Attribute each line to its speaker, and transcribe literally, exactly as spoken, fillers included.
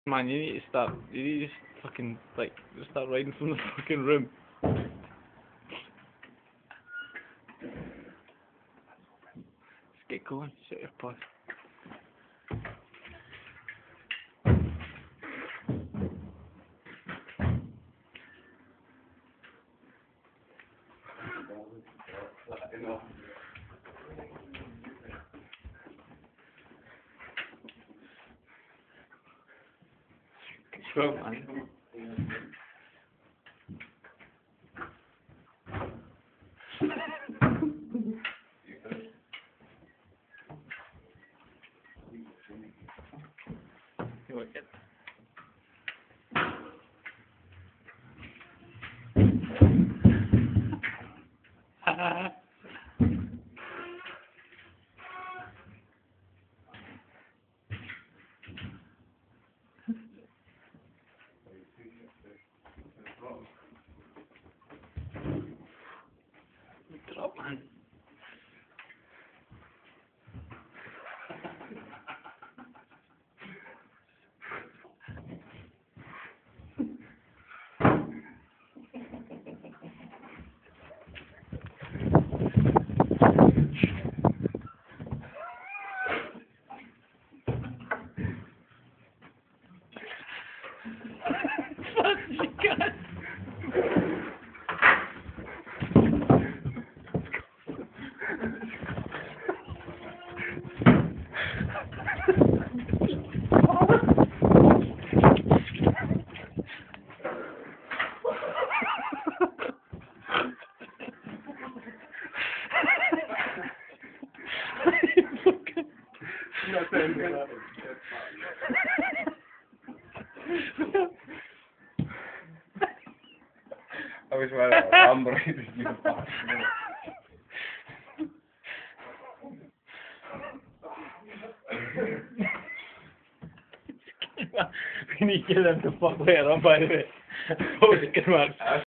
Speaker 1: Man, you need to start. You need to just fucking like just start riding from the fucking room. Just get going. Shut your puss. Go, man. You want it? Drop, man. Fuck you guys.
Speaker 2: I wish I had a hambre y te
Speaker 1: We need to get them to fuck later on, by the way.